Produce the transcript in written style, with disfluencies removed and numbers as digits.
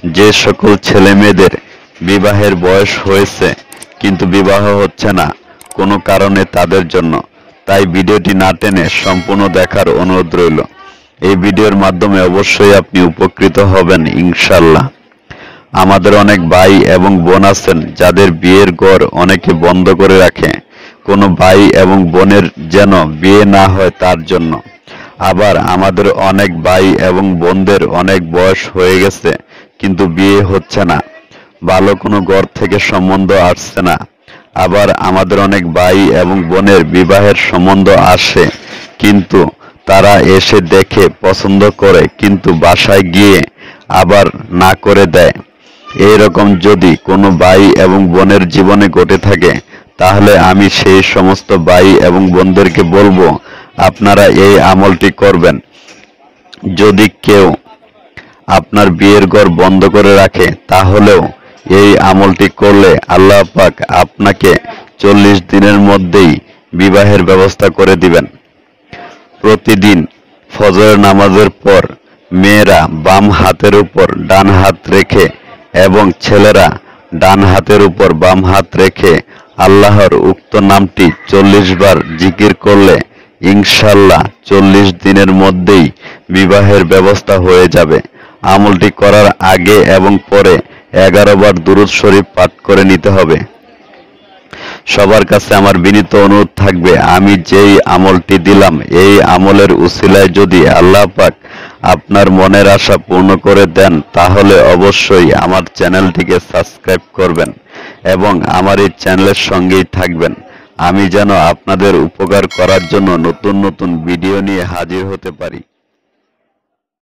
যে সকল ছেলে মেয়েদের বিবাহের বয়স হয়েছে কিন্তু বিবাহ হচ্ছে না কোনো কারণে তাদের জন্য, তাই ভিডিওটি না টেনে সম্পূর্ণ দেখার অনুরোধ রইল। এই ভিডিওর মাধ্যমে অবশ্যই আপনি উপকৃত হবেন ইনশাআল্লাহ। আমাদের অনেক ভাই এবং বোন আছেন যাদের বিয়ের ঘর অনেকে বন্ধ করে রাখে কোনো ভাই এবং বোনের যেন বিয়ে না হয় তার জন্য। আবার আমাদের অনেক ভাই এবং বোনদের অনেক বয়স হয়ে গেছে কিন্তু বিয়ে হচ্ছে না, ভালো কোনো ঘর থেকে সম্বন্ধ আসছে না। আবার আমাদের অনেক ভাই এবং বোনের বিবাহের সম্বন্ধ আসে কিন্তু তারা এসে দেখে পছন্দ করে কিন্তু বাসায় গিয়ে আবার না করে দেয়। এইরকম যদি কোনো ভাই এবং বোনের জীবনে ঘটে থাকে তাহলে আমি সেই সমস্ত ভাই এবং বোনদেরকে বলবো আপনারা এই আমলটি করবেন। যদি কেউ আপনার বিয়ের ঘর বন্ধ করে রাখে তাহলেও এই আমলটি করলে আল্লাহ পাক আপনাকে 40 দিনের মধ্যেই বিবাহের ব্যবস্থা করে দিবেন। প্রতিদিন ফজরের নামাজের পর মেয়েরা বাম হাতের উপর ডান হাত রেখে এবং ছেলেরা ডান হাতের উপর বাম হাত রেখে আল্লাহর উক্ত নামটি 40 বার জিকির করলে ইনশাআল্লাহ 40 দিনের মধ্যেই বিবাহের ব্যবস্থা হয়ে যাবে। আমলটি করার আগে এবং পরে 11 বার দুরূদ শরীফ পাঠ করে নিতে হবে। সবার কাছে আমার বিনীত অনুরোধ থাকবে, আমি যেই আমলটি দিলাম এই আমলের উসিলায় যদি আল্লাহ পাক আপনার মনের আশা পূর্ণ করে দেন তাহলে অবশ্যই আমার চ্যানেলটিকে সাবস্ক্রাইব করবেন এবং আমার এই চ্যানেলের সঙ্গেই থাকবেন। আমি যেন আপনাদের উপকার করার জন্য নতুন নতুন ভিডিও নিয়ে হাজির হতে পারি।